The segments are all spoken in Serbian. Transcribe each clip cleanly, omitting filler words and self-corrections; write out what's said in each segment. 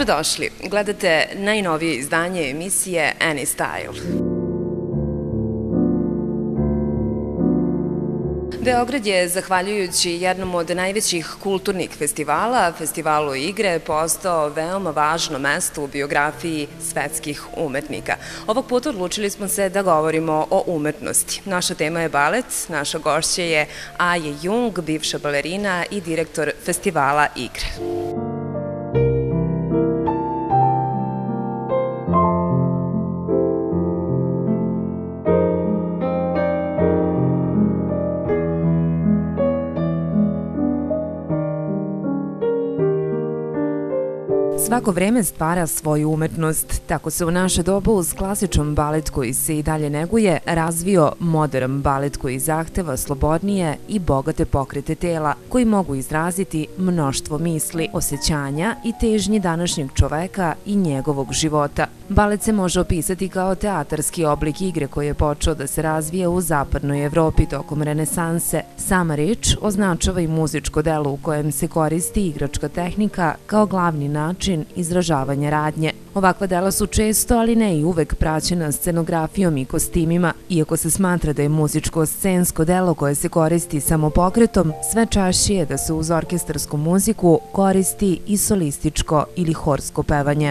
Dobrodošli. Gledate najnovije izdanje emisije Any Style. Beograd je, zahvaljujući jednom od najvećih kulturnih festivala, Festivalu igre, postao veoma važno mesto u biografiji svetskih umetnika. Ovog puta odlučili smo se da govorimo o umetnosti. Naša tema je balet, naša gošća je Aje Jung, bivša balerina i direktor Festivala igre. Svako vreme stvara svoju umetnost. Tako se u naše doba uz klasičan balet koji se i dalje neguje razvio modern balet koji zahteva slobodnije i bogate pokrete tela koji mogu izraziti mnoštvo misli, osjećanja i težnji današnjeg čoveka i njegovog života. Balet se može opisati kao teatarski oblik igre koji je počeo da se razvija u zapadnoj Evropi tokom renesanse. Sama reč označava i muzičko delo u kojem se koristi igračka tehnika kao glavni način izražavanja radnje. Ovakva dela su često, ali ne i uvek, praćena scenografijom i kostimima. Iako se smatra da je muzičko scensko delo koje se koristi samo pokretom, sve češće je da se uz orkestarsku muziku koristi i solističko ili horsko pevanje.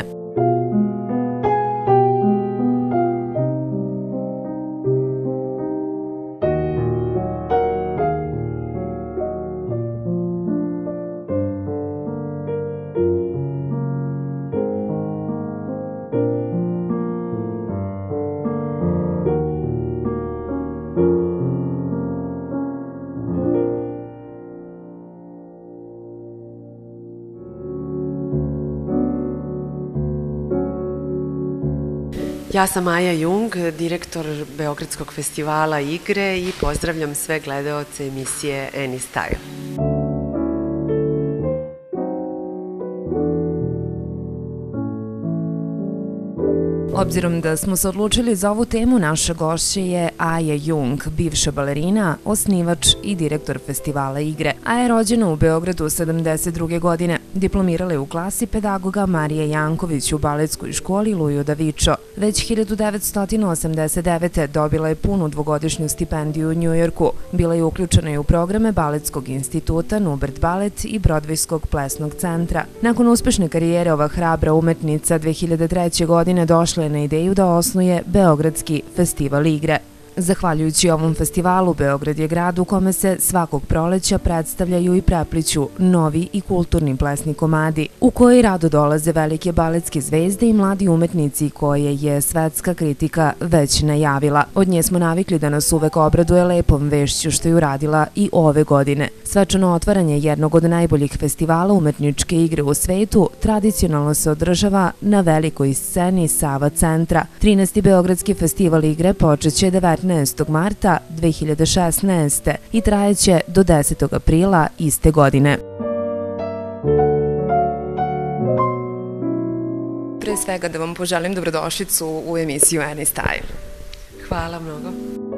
Ja sam Aja Jung, direktor Beogradskog festivala igre i pozdravljam sve gledaoce emisije Any Style. Obzirom da smo se odlučili za ovu temu, naša gošća je Aja Jung, bivša balerina, osnivač i direktor Festivala igre. Aja je rođena u Beogradu 72. godine. Diplomirala je u klasi pedagoga Marije Janković u baletskoj školi Lujo Davičo. Već 1989. dobila je punu dvogodišnju stipendiju u Njujorku. Bila je uključena i u programe Baletskog instituta, Nubert Balet i Brodvejskog plesnog centra. Nakon uspešne karijere ova hrabra umetnica 2003. godine došla je na ideju da osnuje Beogradski festival igre. Zahvaljujući ovom festivalu, Beograd je grad u kome se svakog proleća predstavljaju i prepliću novi i kulturni plesni komadi, u koji rado dolaze velike baletske zvezde i mladi umetnici koje je svetska kritika već najavila. Od nje smo navikli da nas uvek obraduje lepom vešću što je uradila i ove godine. Svečano otvaranje jednog od najboljih festivala umetničke igre u svetu tradicionalno se održava na velikoj sceni Sava centra. 13. Beogradski festival igre počeće 19. marta 2016. i trajeće do 10. aprila iste godine. Pre svega da vam poželim dobrodošlicu u emisiju Any Style. Hvala mnogo.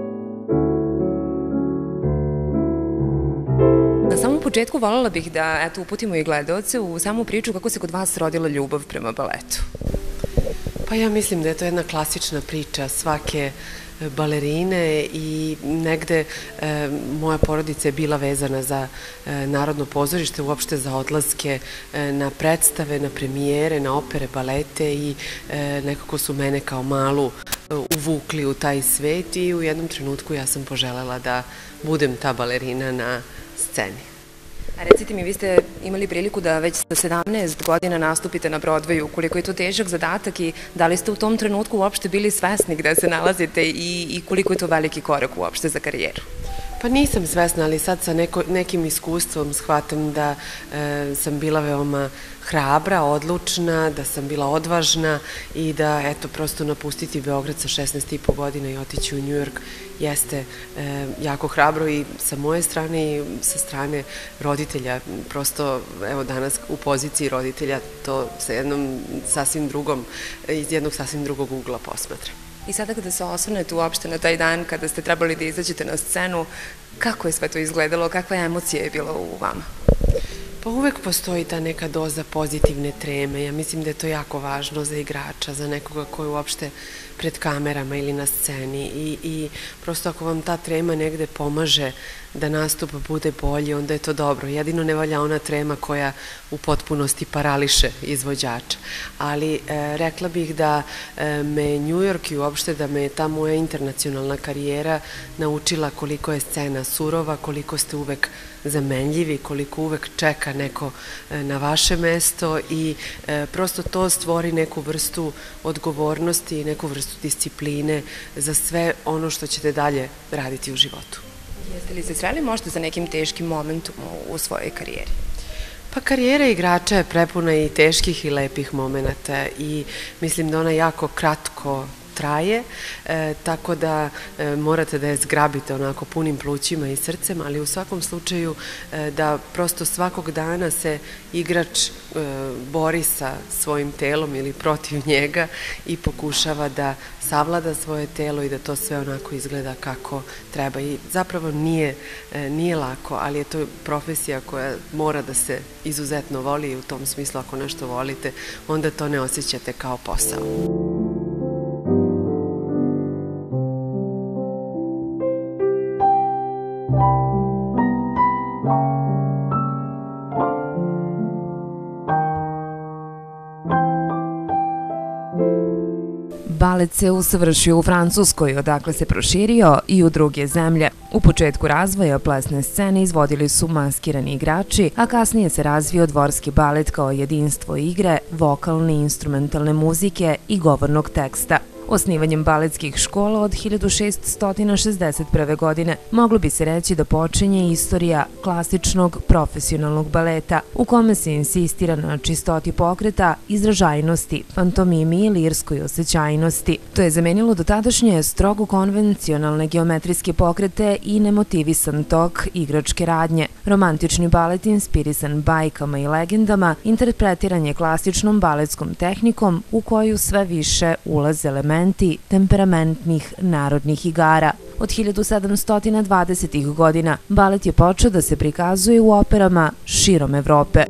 Na samom početku voljela bih da uputimo i gledaoce u samu priču kako se kod vas rodila ljubav prema baletu. Pa ja mislim da je to jedna klasična priča svake balerine i negde moja porodica je bila vezana za Narodno pozorište, uopšte za odlaske na predstave, na premijere, na opere, balete i nekako su mene kao malu uvukli u taj svet i u jednom trenutku ja sam poželela da budem ta balerina na sceni. A recite mi, vi ste imali priliku da već sa 17 godina nastupite na Broadwayu, koliko je to težak zadatak i da li ste u tom trenutku uopšte bili svesni gde se nalazite i koliko je to veliki korak uopšte za karijeru? Pa nisam svesna, ali sad sa nekim iskustvom shvatam da sam bila veoma hrabra, odlučna, da sam bila odvažna i da, eto, prosto napustiti Beograd sa 16,5 godina i otići u Njujork jeste jako hrabro i sa moje strane i sa strane roditelja. Prosto, evo, danas u poziciji roditelja to sa iz jednog sasvim drugog ugla posmatram. I sada kada se osvrnete uopšte na taj dan kada ste trebali da izađete na scenu, kako je sve to izgledalo, kakva emocija je bila u vama? Pa uvek postoji ta neka doza pozitivne treme. Ja mislim da je to jako važno za igrača, za nekoga ko je uopšte pred kamerama ili na sceni i prosto ako vam ta trema negde pomaže da nastup bude bolji, onda je to dobro. Jedino ne valja ona trema koja u potpunosti parališe izvođača. Ali rekla bih da me New York i uopšte da me ta moja internacionalna karijera naučila koliko je scena surova, koliko ste uvek zamenljivi, koliko uvek čeka neko na vaše mesto i prosto to stvori neku vrstu odgovornosti i neku vrstu discipline za sve ono što ćete dalje raditi u životu. Jeste li se sreli možda za nekim teškim momentom u svojoj karijeri? Pa karijera igrača je prepuna i teških i lepih momenata i mislim da ona jako kratko traje, tako da morate da je zgrabite onako punim plućima i srcem, ali u svakom slučaju da prosto svakog dana se igrač bori sa svojim telom ili protiv njega i pokušava da savlada svoje telo i da to sve onako izgleda kako treba. I zapravo nije lako, ali je to profesija koja mora da se izuzetno voli i u tom smislu ako nešto volite, onda to ne osjećate kao posao. Balet se usavršio u Francuskoj, odakle se proširio i u druge zemlje. U početku razvoja plesne scene izvodili su maskirani igrači, a kasnije se razvio dvorski balet kao jedinstvo igre, vokalne i instrumentalne muzike i govornog teksta. Osnivanjem baletskih škola od 1661. godine moglo bi se reći da počinje istorija klasičnog profesionalnog baleta, u kome se insistira na čistoti pokreta, izražajnosti, fantomimi i lirskoj osjećajnosti. To je zamenilo dotadašnje strogo konvencionalne geometrijske pokrete i nemotivisan tok igračke radnje. Romantični balet inspirisan bajkama i legendama interpretiran je klasičnom baletskom tehnikom u koju sve više ulaze elementi temperamentnih narodnih igara. Od 1720. godina balet je počeo da se prikazuje u operama širom Evrope.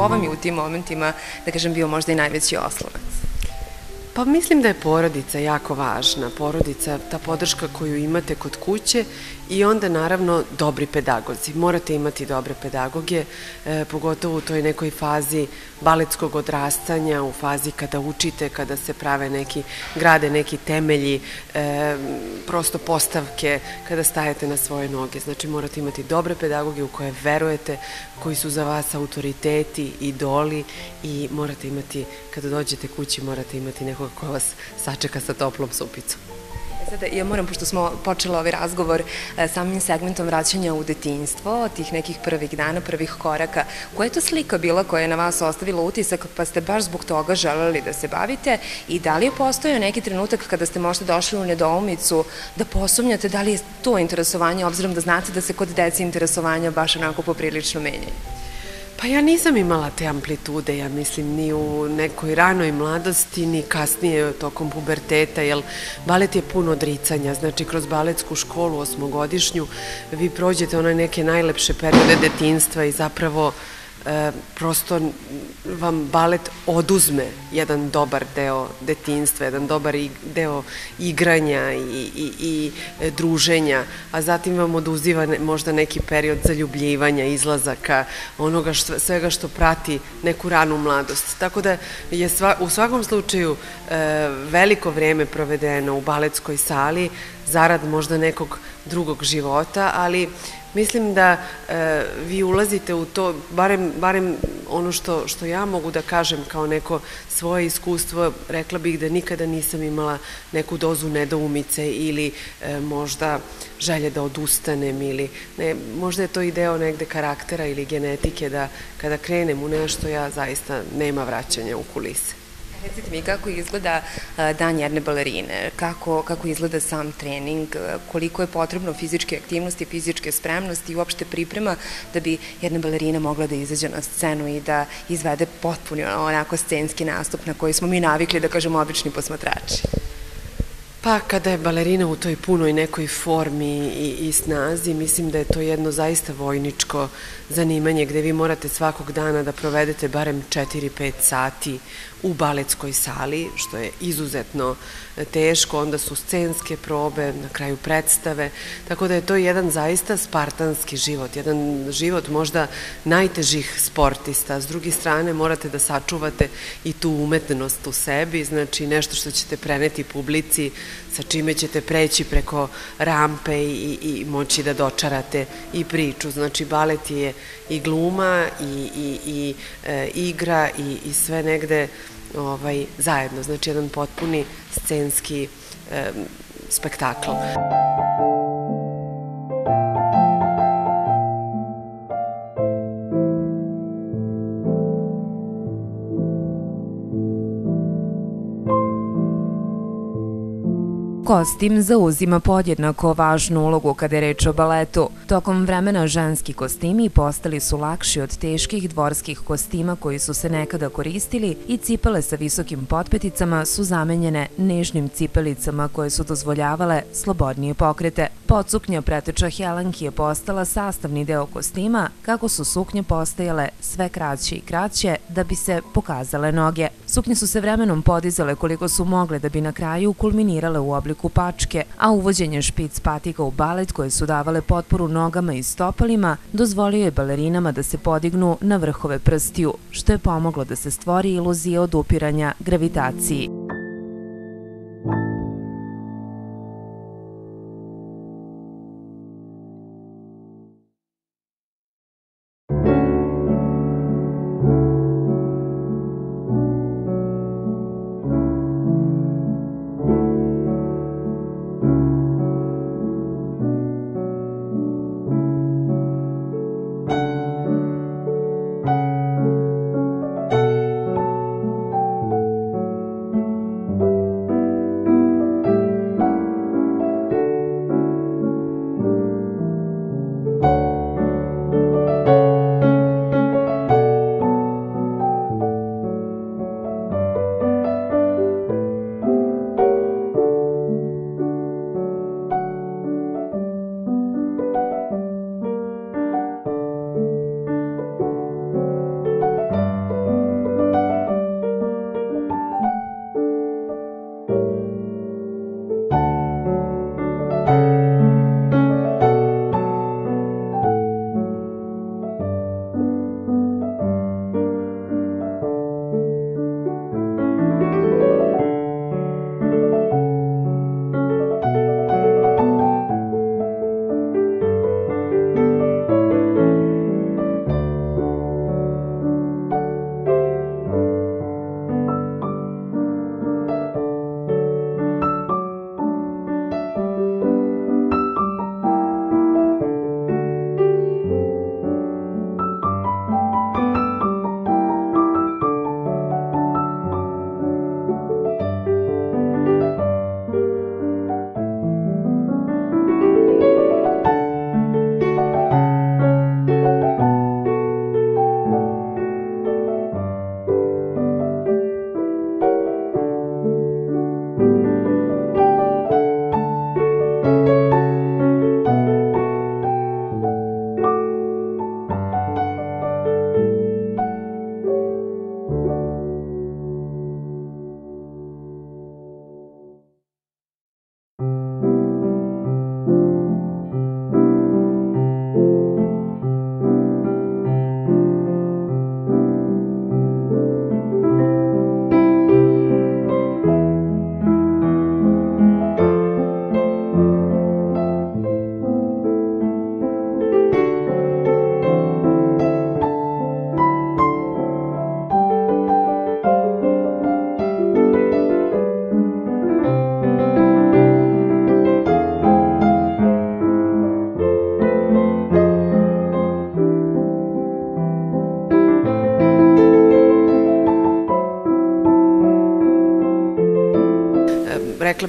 ko vam je u tim momentima, da kažem, bio možda i najveći oslonac? Pa mislim da je porodica jako važna, porodica, ta podrška koju imate kod kuće i onda naravno dobri pedagozi. Morate imati dobre pedagoge, pogotovo u toj nekoj fazi baletskog odrastanja, u fazi kada učite, kada se grade neki temelji, prosto postavke, kada stajete na svoje noge. Znači morate imati dobre pedagoge u koje verujete, koji su za vas autoriteti, idoli i morate imati, kada dođete kući, morate imati nekoga ko vas sačeka sa toplom supicom. Sada, ja moram, pošto smo počeli ovaj razgovor samim segmentom vraćanja u detinjstvo, tih nekih prvih dana, prvih koraka, koja je to slika bila koja je na vas ostavila utisak, pa ste baš zbog toga želeli da se bavite i da li je postojao neki trenutak kada ste možda došli u nedoumicu da posumnjate da li je to interesovanje, obzirom da znate da se kod dece interesovanja baš onako poprilično menjaju? Pa ja nisam imala te amplitude, ja mislim, ni u nekoj ranoj mladosti, ni kasnije tokom puberteta, jer balet je puno odricanja, znači kroz baletsku školu osmogodišnju vi prođete one neke najlepše periode detinjstva i zapravo prosto vam balet oduzme jedan dobar deo detinjstva, jedan dobar deo igranja i druženja, a zatim vam oduziva možda neki period zaljubljivanja, izlazaka, onoga svega što prati neku ranu mladost. Tako da je u svakom slučaju veliko vreme provedeno u baletskoj sali, zarad možda nekog drugog života, ali mislim da vi ulazite u to, barem ono što ja mogu da kažem kao neko svoje iskustvo, rekla bih da nikada nisam imala neku dozu nedoumice ili možda želje da odustanem ili ne, možda je to i deo negde karaktera ili genetike da kada krenem u nešto ja zaista nema vraćanja u kulise. Recite mi, kako izgleda dan jedne balerine, kako izgleda sam trening, koliko je potrebno fizičke aktivnosti, fizičke spremnosti i uopšte priprema da bi jedna balerina mogla da izađe na scenu i da izvede potpuni onako scenski nastup na koji smo mi navikli, da kažemo, obični posmatrači? Pa kada je balerina u toj punoj nekoj formi i snazi, mislim da je to jedno zaista vojničko zanimanje gde vi morate svakog dana da provedete barem 4-5 sati u baletskoj sali, što je izuzetno teško, onda su scenske probe, na kraju predstave, tako da je to jedan zaista spartanski život, jedan život možda najtežih sportista. S druge strane morate da sačuvate i tu umetnost u sebi, znači nešto što ćete preneti publici, sa čime ćete preći preko rampe i moći da dočarate i priču. Znači balet je i gluma i igra i sve negde zajedno, znači jedan potpuni scenski spektakl. Kostim zauzima podjednako važnu ulogu kada je reč o baletu. Tokom vremena ženski kostimi postali su lakši od teških dvorskih kostima koji su se nekada koristili i cipele sa visokim potpeticama su zamenjene nežnim cipelicama koje su dozvoljavale slobodnije pokrete. Podsuknja preteča helanki je postala sastavni deo kostima, kako su suknje postajale sve kraće i kraće da bi se pokazale noge. Suknje su se vremenom podizale koliko su mogle da bi na kraju kulminirale u obliku pačke, a uvođenje špic patika u balet koje su davale potporu nogama i stopalima dozvolio je balerinama da se podignu na vrhove prstiju, što je pomoglo da se stvori iluzija odupiranja gravitaciji.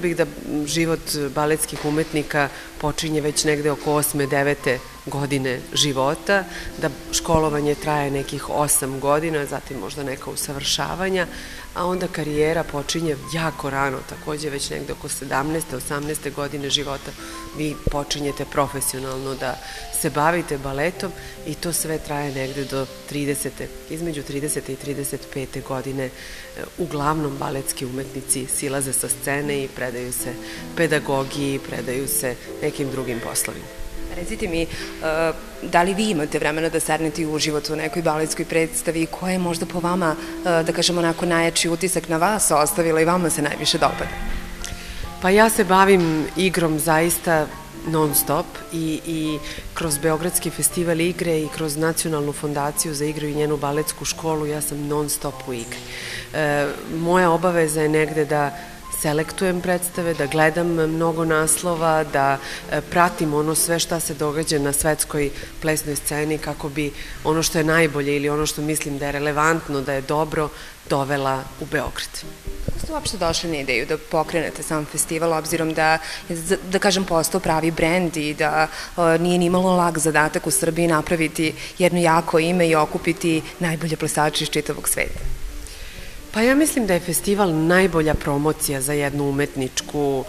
bih da život baletskih umetnika počinje već negde oko 8. 9. godine života, da školovanje traje nekih 8 godina, zatim možda neka usavršavanja, a onda karijera počinje jako rano, takođe već negde oko 17. 18. godine života vi počinjete profesionalno da se bavite baletom i to sve traje negde do 30. Između 30. i 35. godine uglavnom baletski umetnici silaze sa scene i predaju se pedagogiji, predaju se nekim drugim poslovima. Recite mi, da li vi imate vremena da sednete i uživate u nekoj baletskoj predstavi, koja je možda po vama, da kažemo onako, najjači utisak na vas ostavila i vama se najviše dopada? Pa ja se bavim igrom zaista non stop i kroz Beogradski festival igre i kroz Nacionalnu fondaciju za igru i njenu baletsku školu ja sam non stop u igri. Moja obaveza je negde da selektujem predstave, da gledam mnogo naslova, da pratim ono sve šta se događa na svetskoj plesnoj sceni kako bi ono što je najbolje ili ono što mislim da je relevantno, da je dobro, dovela u Beograd. Kako ste uopšte došli na ideju da pokrenete sam festival, obzirom da kažem, postao pravi brend i da nije nimalo lak zadatak u Srbiji napraviti jedno jako ime i okupiti najbolje plesače iz čitavog sveta? Pa ja mislim da je festival najbolja promocija za jednu umetničku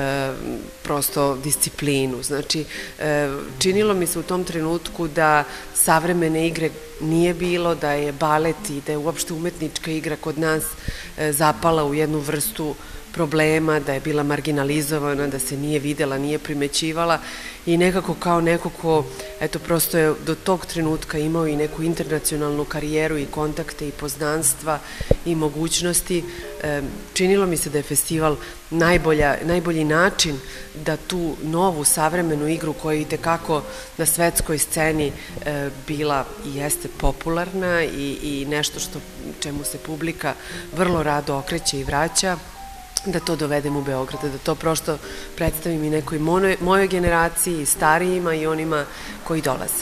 prosto disciplinu. Znači, činilo mi se u tom trenutku da savremene igre nije bilo, da je balet i da je uopšte umetnička igra kod nas zapala u jednu vrstu problema, da je bila marginalizovana, da se nije videla, nije primećivala i nekako kao neko ko, eto, prosto je do tog trenutka imao i neku internacionalnu karijeru i kontakte i poznanstva i mogućnosti. Činilo mi se da je festival najbolji način da tu novu savremenu igru koja je itekako na svetskoj sceni bila i jeste popularna i nešto čemu se publika vrlo rado okreće i vraća, da to dovedem u Beograd, da to prosto predstavim i nekoj mojoj generaciji, starijima i onima koji dolaze.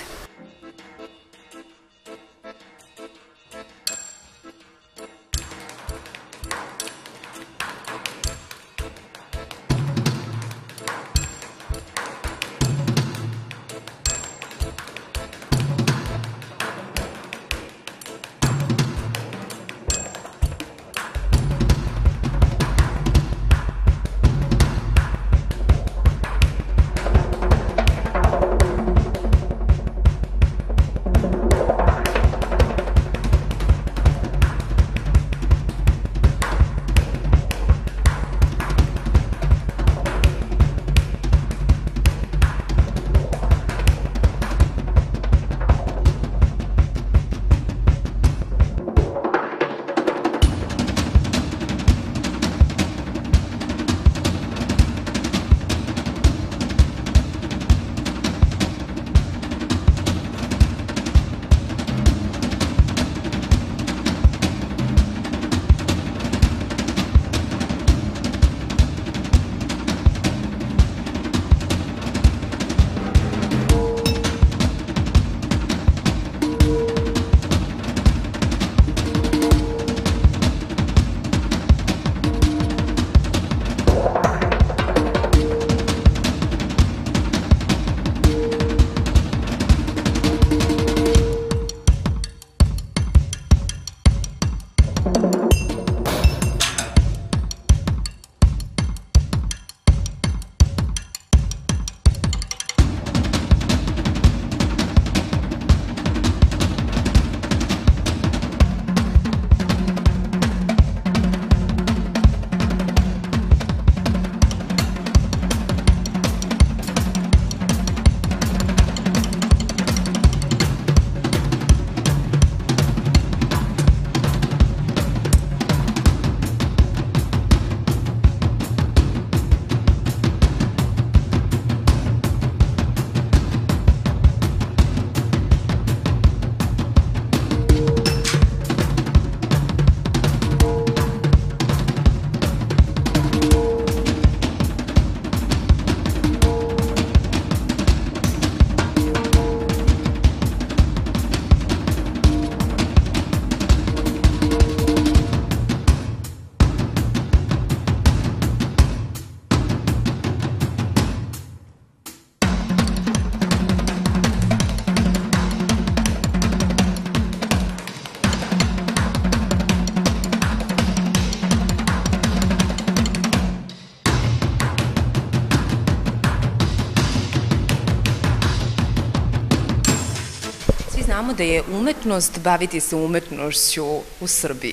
znamo da je umetnost baviti se umetnošću u Srbiji.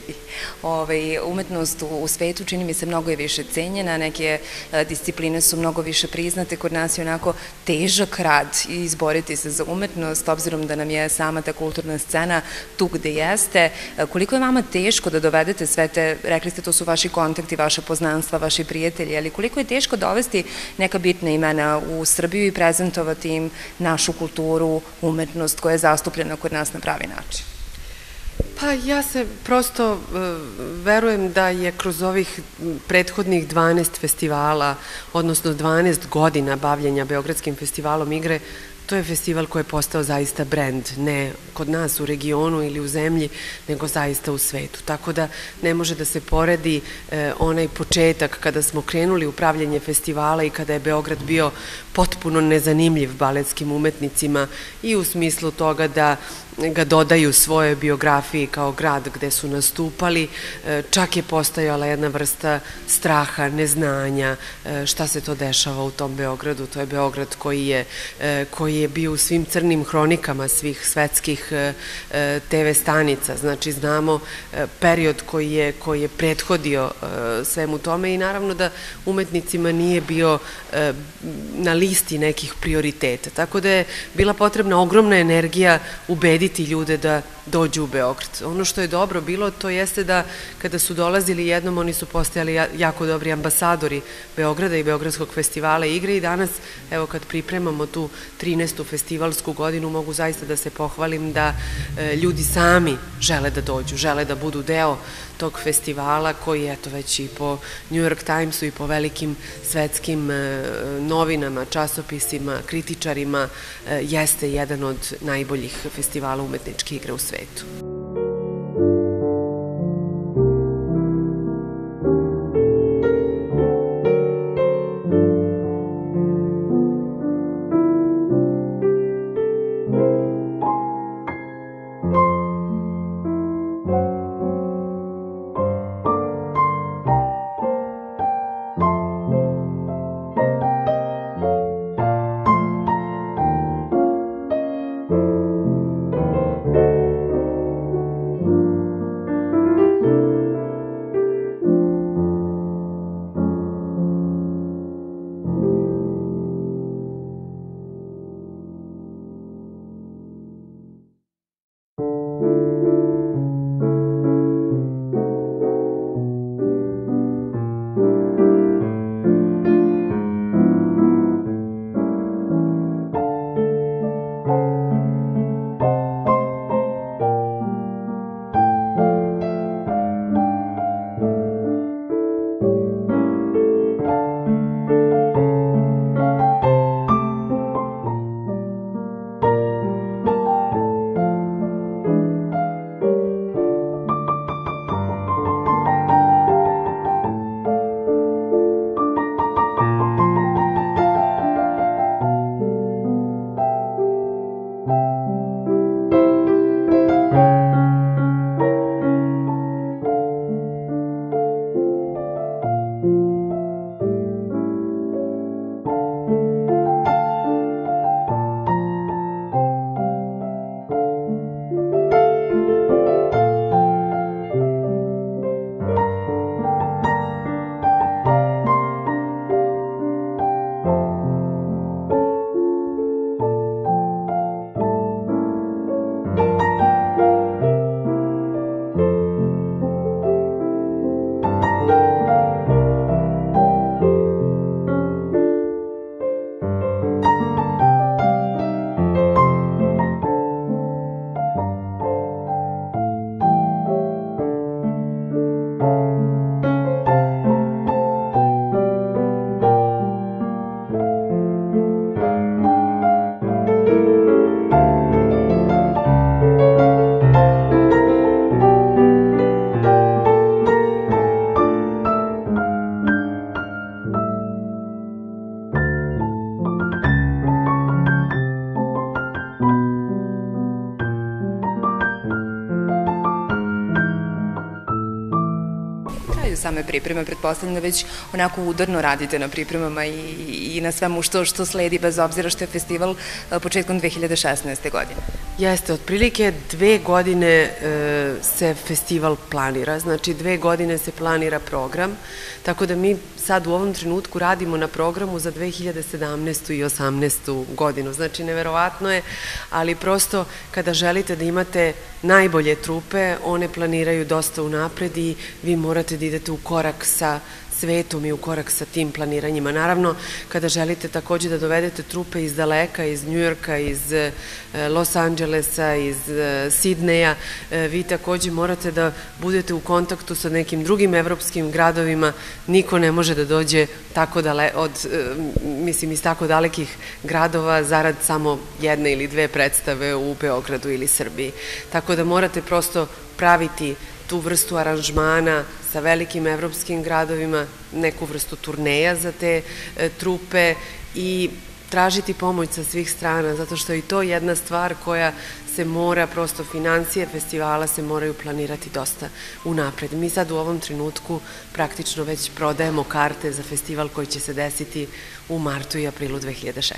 Umetnost u svetu čini mi se mnogo je više cenjena, neke discipline su mnogo više priznate, kod nas je onako težak rad i izboriti se za umetnost, obzirom da nam je sama ta kulturna scena tu gde jeste. Koliko je vama teško da dovedete sve te, rekli ste, to su vaši kontakti, vaše poznanstva, vaši prijatelji, ali koliko je teško dovesti neka bitna imena u Srbiju i prezentovati im našu kulturu, umetnost koja je zastupljena kod nas na pravi način? Pa ja se prosto verujem da je kroz ovih prethodnih 12 festivala, odnosno 12 godina bavljenja Beogradskim festivalom igre, to je festival koji je postao zaista brend, ne kod nas u regionu ili u zemlji, nego zaista u svetu. Tako da ne može da se poredi onaj početak kada smo krenuli u pravljenje festivala i kada je Beograd bio potpuno nezanimljiv baletskim umetnicima i u smislu toga da ga dodaju svoje biografiji kao grad gde su nastupali, čak je postojala jedna vrsta straha, neznanja, šta se to dešava u tom Beogradu. To je Beograd koji je bio u svim crnim hronikama svih svetskih TV stanica, znači znamo period koji je prethodio svemu tome i naravno da umetnicima nije bio na listi nekih prioriteta, tako da je bila potrebna ogromna energija ubediti ljude da dođu u Beograd. Ono što je dobro bilo, to jeste da kada su dolazili jednom, oni su postajali jako dobri ambasadori Beograda i Beogradskog festivala igre i danas, evo kad pripremamo tu 13. festivalsku godinu, mogu zaista da se pohvalim da ljudi sami žele da dođu, žele da budu deo tog festivala koji, eto, već i po New York Timesu i po velikim svetskim novinama, časopisima, kritičarima, jeste jedan od najboljih festivala umetničke igre u svetu. same pripreme? Pretpostavljam da već onako udarno radite na pripremama i na svemu što sledi, bez obzira što je festival početkom 2016. godine. Jeste, otprilike 2 godine se festival planira, znači 2 godine se planira program, tako da mi sad u ovom trenutku radimo na programu za 2017. i 2018. godinu. Znači, neverovatno je, ali prosto kada želite da imate najbolje trupe, one planiraju dosta unapred i vi morate da idete u korak sa svetom i u korak sa tim planiranjima. Naravno, kada želite takođe da dovedete trupe iz daleka, iz Njujorka, iz Los Angelesa, iz Sidneja, vi takođe morate da budete u kontaktu sa nekim drugim evropskim gradovima. Niko ne može da dođe iz tako dalekih gradova zarad samo 1 ili 2 predstave u Beogradu ili Srbiji. Tako da morate prosto praviti tu vrstu aranžmana sa velikim evropskim gradovima, neku vrstu turneja za te trupe i tražiti pomoć sa svih strana, zato što je i to jedna stvar koja se mora, prosto financije festivala se moraju planirati dosta unapred. Mi sad u ovom trenutku praktično već prodajemo karte za festival koji će se desiti u martu i aprilu 2016.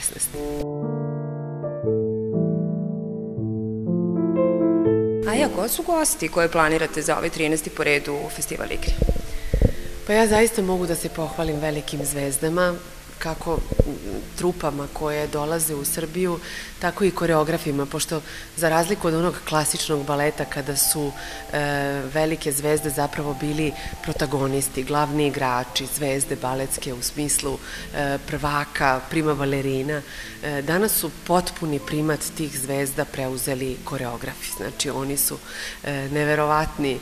Aja, ko su gosti koje planirate za ovaj 13. po redu Festival igre? Pa ja zaista mogu da se pohvalim velikim zvezdama, kako trupama koje dolaze u Srbiju, tako i koreografima, pošto za razliku od onog klasičnog baleta kada su velike zvezde zapravo bili protagonisti, glavni igrači, zvezde baletske u smislu prvaka, prima balerina, danas su potpuni primat tih zvezda preuzeli koreografi. Znači, oni su neverovatni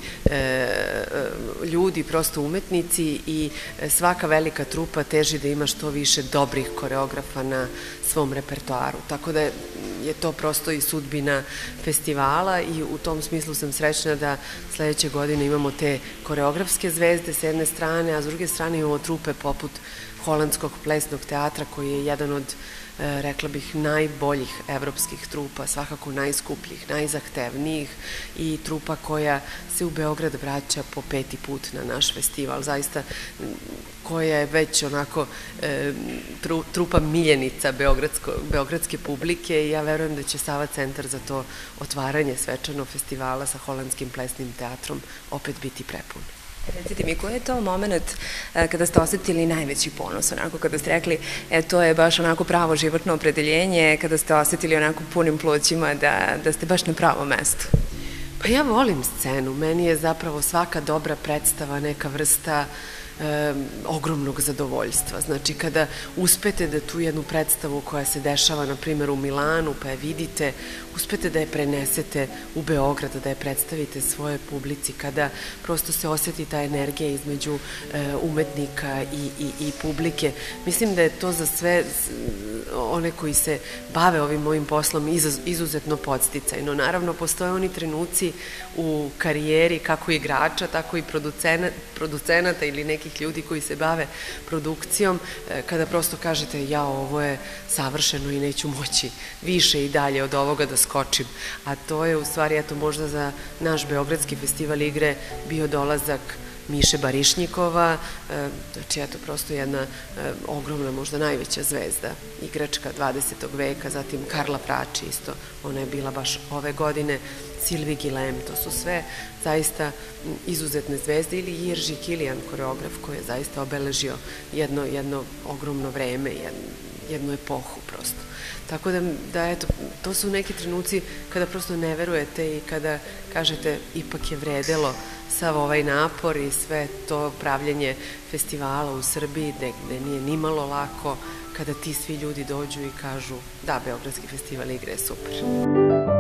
ljudi, prosto umetnici i svaka velika trupa teži da ima što više dobrih koreografa na svom repertoaru. Tako da je to prosto i sudbina festivala i u tom smislu sam srećna da sledeće godine imamo te koreografske zvezde s jedne strane, a s druge strane imamo trupe poput Holandskog plesnog teatra koji je jedan od, rekla bih, najboljih evropskih trupa, svakako najskupljih, najzahtevnijih i trupa koja se u Beograd vraća po 5. put na naš festival. Zaista koja je već onako trupa miljenica beogradske publike i ja verujem da će Sava centar za to otvaranje svečano festivala sa Holandskim plesnim teatrom opet biti prepun. Recite mi, koji je to moment kada ste osetili najveći ponos, onako kada ste rekli, to je baš onako pravo životno opredeljenje, kada ste osetili onako punim plućima da ste baš na pravom mestu? Pa ja volim scenu, meni je zapravo svaka dobra predstava neka vrsta ogromnog zadovoljstva. Znači, kada uspete da tu jednu predstavu koja se dešava, na primjer, u Milanu, pa je vidite, uspete da je prenesete u Beograd, da je predstavite svoje publici, kada prosto se oseti ta energija između umetnika i publike. Mislim da je to za sve one koji se bave ovim mojim poslom izuzetno podsticajno. Naravno, postoje oni trenuci u karijeri kako igrača, tako i producenata ili nekih ljudi koji se bave produkcijom, kada prosto kažete ja, ovo je savršeno i neću moći više i dalje od ovoga da skočim. A to je u stvari, eto, možda za naš Beogradski festival igre bio dolazak Miše Barišnikova, znači eto prosto jedna ogromna, možda najveća zvezda igračka 20. veka, zatim Karla Frači isto, ona je bila baš ove godine, Silvi Gilem, to su sve zaista izuzetne zvezde, ili Jirži Kilijan, koreograf koji je zaista obeležio jedno ogromno vreme, jednu epohu prosto. Tako da eto, to su neki trenuci kada prosto ne verujete i kada kažete ipak je vredelo sav ovaj napor i sve to pravljenje festivala u Srbiji gde nije nimalo lako, kada ti svi ljudi dođu i kažu da, Beogradski festival igre je super.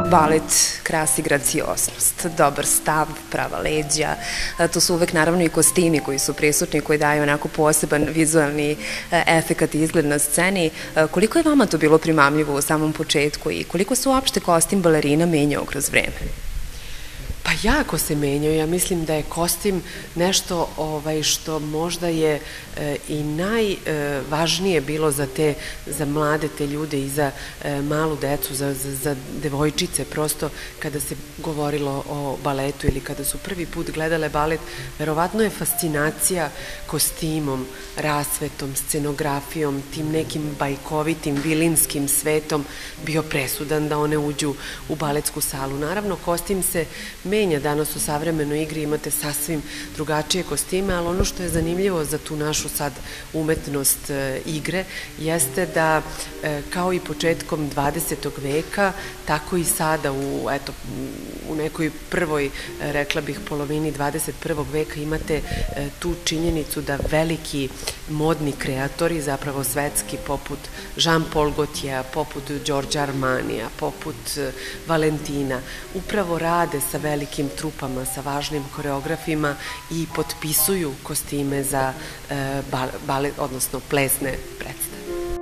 Balet krasi gracioznost, dobar stav, prava leđa, to su uvek naravno i kostimi koji su prisutni, koji daju onako poseban vizualni efekat i izgled na sceni. Koliko je vama to bilo primamljivo u samom početku i koliko se uopšte kostim balerina menjao kroz vreme? Pa jako se menjao. Ja mislim da je kostim nešto što možda je i najvažnije bilo za mlade te ljude i za malu decu, za devojčice. Prosto kada se govorilo o baletu ili kada su prvi put gledale balet, verovatno je fascinacija kostimom, rasvetom, scenografijom, tim nekim bajkovitim, vilinskim svetom bio presudan da one uđu u baletsku salu. Naravno, kostim se menja. Danas u savremenoj igri imate sasvim drugačije kostime, ali ono što je zanimljivo za tu našu sad umetnost igre jeste da kao i početkom 20. veka, tako i sada u nekoj prvoj, rekla bih, polovini 21. veka imate tu činjenicu da veliki modni kreatori, zapravo svetski, poput Jean-Paul Gaultier, poput Giorgio Armanija, poput Valentina, upravo rade sa velikim trupama, sa važnim koreografima i potpisuju kostime za balet, odnosno plesne predstave.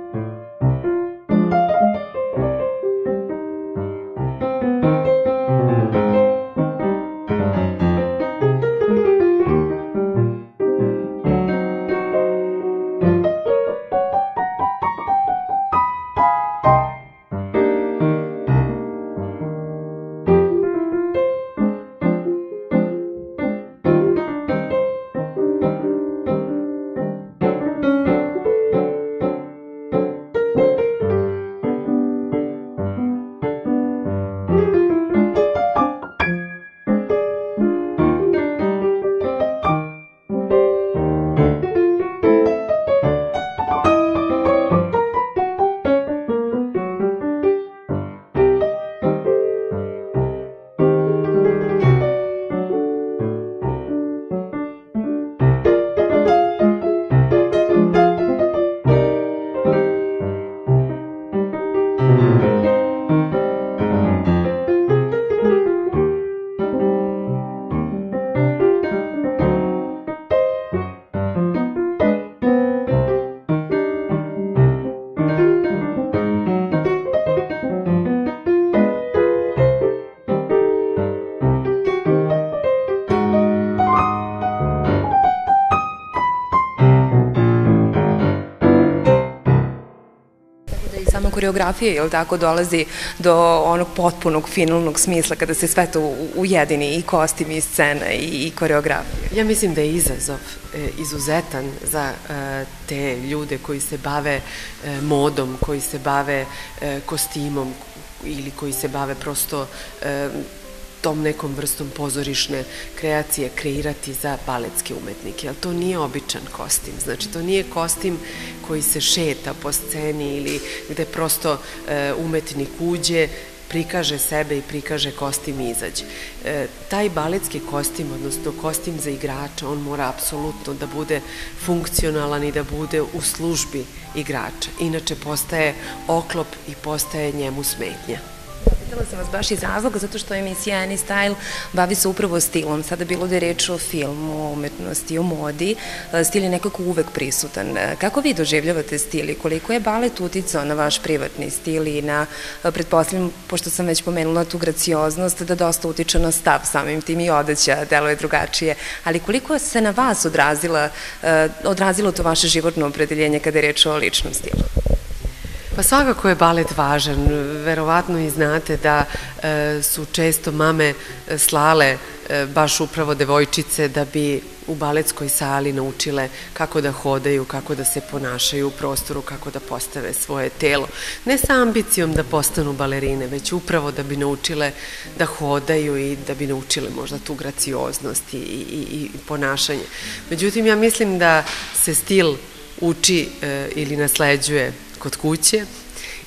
Koreografije, je li tako, dolazi do onog potpunog finalnog smisla kada se sve to ujedini, i kostim, i scena, i koreografija? Ja mislim da je izazov izuzetan za te ljude koji se bave modom, koji se bave kostimom ili koji se bave prosto tom nekom vrstom pozorišne kreacije kreirati za baletske umetnike, ali to nije običan kostim. Znači, to nije kostim koji se šeta po sceni ili gde prosto umetnik uđe, prikaže sebe i prikaže kostim i izađe. Taj baletski kostim, odnosno kostim za igrača, on mora apsolutno da bude funkcionalan i da bude u službi igrača. Inače, postaje oklop i postaje njemu smetnja. Pitala sam vas baš iz razloga zato što emisija Any Style bavi se upravo stilom. Sada bilo da je reč o filmu, o umetnosti, o modi, stil je nekako uvek prisutan. Kako vi doživljavate stil i koliko je balet uticao na vaš privatni stil i na, pretpostavljam, pošto sam već pomenula tu gracioznost, da dosta utiče na stav, samim tim i odeća deluje drugačije, ali koliko se na vas odrazilo to vaše životno opredeljenje kada je reč o ličnom stilu? Pa svakako je balet važan. Verovatno i znate da su često mame slale baš upravo devojčice da bi u baletskoj sali naučile kako da hodaju, kako da se ponašaju u prostoru, kako da postave svoje telo. Ne sa ambicijom da postanu balerine, već upravo da bi naučile da hodaju i da bi naučile možda tu gracioznost i ponašanje. Međutim, ja mislim da se stil uči ili nasleđuje kod kuće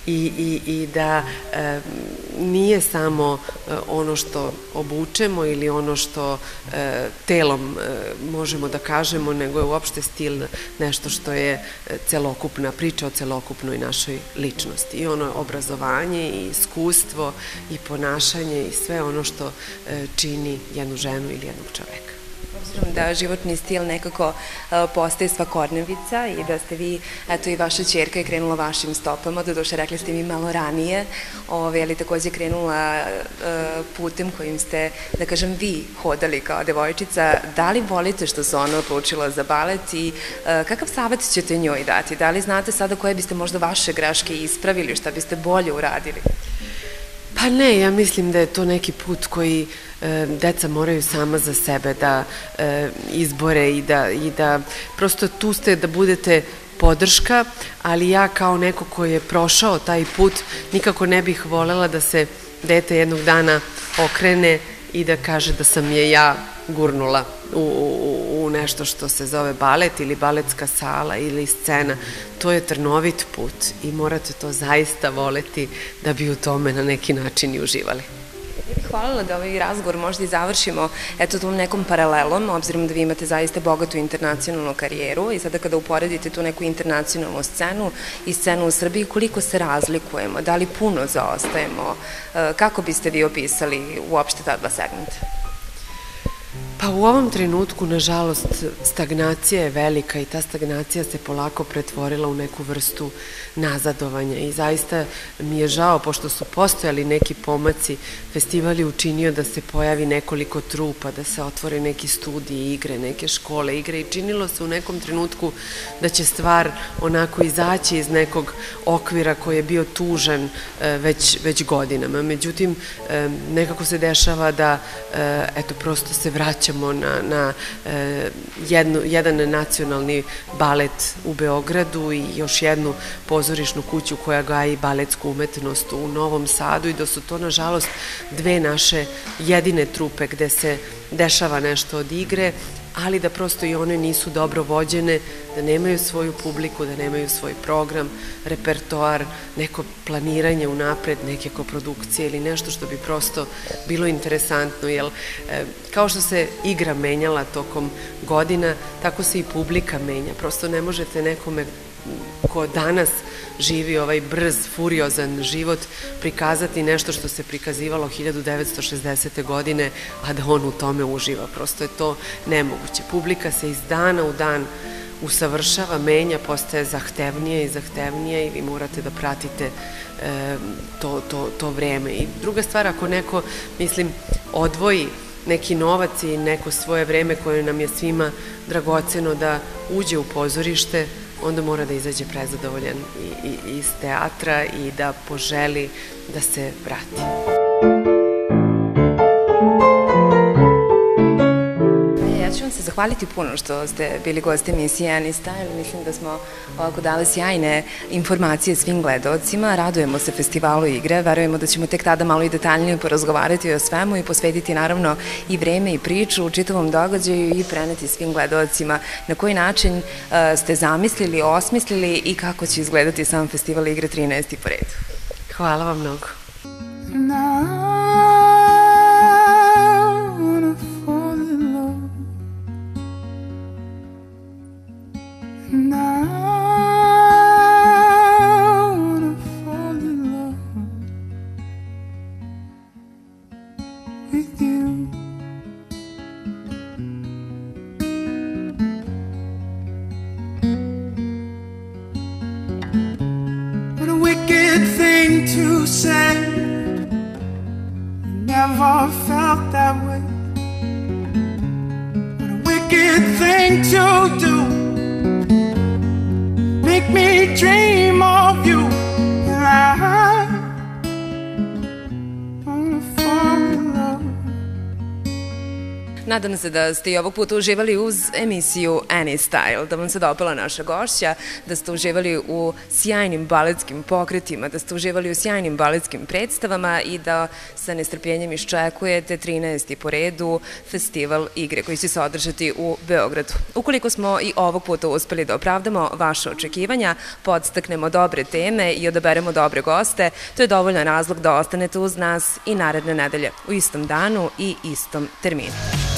i da nije samo ono što obučemo ili ono što telom možemo da kažemo, nego je uopšte stil nešto što je celokupna priča o celokupnoj našoj ličnosti. I ono obrazovanje i iskustvo i ponašanje i sve ono što čini jednu ženu ili jednog čoveka. Obzirom da životni stil nekako postaje svakodnevica i da ste vi, eto i vaša ćerka je krenula vašim stopama, doduše rekli ste mi malo ranije, ali takođe krenula putem kojim ste, da kažem, vi hodali kao devojčica. Da li volite što se ona odlučila za balet i kakav savet ćete njoj dati? Da li znate sada koje biste možda vaše greške ispravili, šta biste bolje uradili? Pa ne, ja mislim da je to neki put koji deca moraju sama za sebe da izbore i da prosto tu ste da budete podrška, ali ja kao neko koji je prošao taj put nikako ne bih volela da se dete jednog dana okrene i da kaže da sam je ja gurnula u nešto što se zove balet ili baletska sala ili scena. To je trnovit put i morate to zaista voleti da bi u tome na neki način i uživali. Ja bih hvaljela da ovaj razgovor možda i završimo tom nekom paralelom, obzirom da vi imate zaista bogatu internacionalnu karijeru i sada kada uporedite tu neku internacionalnu scenu i scenu u Srbiji, koliko se razlikujemo, da li puno zaostajemo, kako biste vi opisali uopšte ta dva segmenta? Pa u ovom trenutku, nažalost, stagnacija je velika i ta stagnacija se polako pretvorila u neku vrstu nazadovanja i zaista mi je žao, pošto su postojali neki pomaci, festival je učinio da se pojavi nekoliko trupa, da se otvore neki studiji igre, neke škole igre i činilo se u nekom trenutku da će stvar onako izaći iz nekog okvira koji je bio tužan već godinama. Međutim, nekako se dešava da, eto, prosto se vraćamo na jedan nacionalni balet u Beogradu i još jednu pozorišnu kuću koja gaji baletsku umetnost u Novom Sadu i da su to, nažalost, dve naše jedine trupe gde se dešava nešto od igre, ali da prosto i one nisu dobro vođene, da nemaju svoju publiku, da nemaju svoj program, repertoar, neko planiranje unapred, neke koprodukcije ili nešto što bi prosto bilo interesantno, jer kao što se igra menjala tokom godina, tako se i publika menja. Prosto ne možete nekome ko danas živi ovaj brz, furiozan život prikazati nešto što se prikazivalo 1960. godine, a da on u tome uživa. Prosto je to nemoguće. Publika se iz dana u dan usavršava, menja, postaje zahtevnije i zahtevnije i vi morate da pratite to vreme. I druga stvar, ako neko, mislim, odvoji neki novac i neko svoje vreme koje nam je svima dragoceno da uđe u pozorište, onda mora da izađe prezadovoljan iz teatra i da poželi da se vrati. Ja ću vam se zahvaliti puno što ste bili gosti emisije Any Style. Mislim da smo ovako dali sjajne informacije svim gledalcima. Radujemo se festivalu igre. Verujemo da ćemo tek tada malo i detaljnije porazgovarati o svemu i posvetiti naravno i vreme i priču u čitavom događaju i preneti svim gledalcima na koji način ste zamislili, osmislili i kako će izgledati sam festival igre 13. po redu. Hvala vam mnogo. To say never felt that way. What a wicked thing to do. Make me dream of you. And I wanna fall in love. Nadam se da ste i ovog puta uživali uz emisiju Any Style, da vam se dopala naša gošća, da ste uživali u sjajnim baletskim pokretima, da ste uživali u sjajnim baletskim predstavama i da sa nestrpljenjem iščekujete 13. po redu festival igre koji će se održati u Beogradu. Ukoliko smo i ovog puta uspeli da opravdamo vaše očekivanja, podstaknemo dobre teme i odaberemo dobre goste, to je dovoljan razlog da ostanete uz nas i naredne nedelje u istom danu i istom terminu.